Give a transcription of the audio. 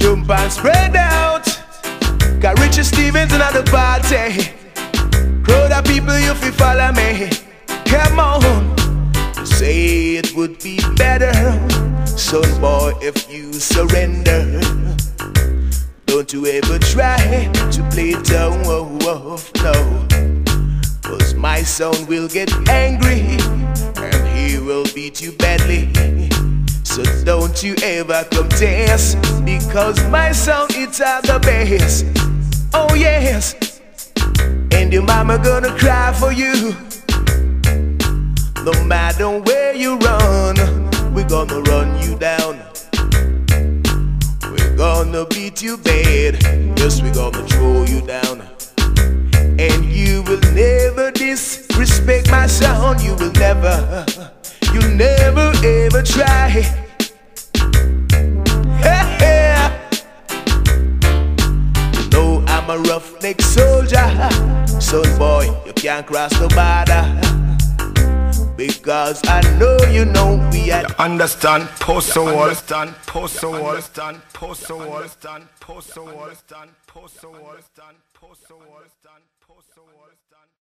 Jump and spread out. Got Richard Stevens in the party. Crowd of people, you fi follow me. Come on. Say it would be better, son boy, if you surrender. Don't you ever try to play tough, no. Cause my son will get angry and he will beat you badly. So don't you ever come test, because my son it's at the best. Oh yes. And your mama gonna cry for you. No matter where you run, we're gonna run you down. We're gonna beat you bad. Yes, we're gonna throw you down. And you will never disrespect my son. You will never ever try. No, I'm a roughneck soldier. Son boy, you can't cross the border. Because I know you know we are. Understand, post the wall, understand, post the wall, understand, post the wall, understand, post the wall, understand, post the wall, understand, post the wall, understand, post the wall.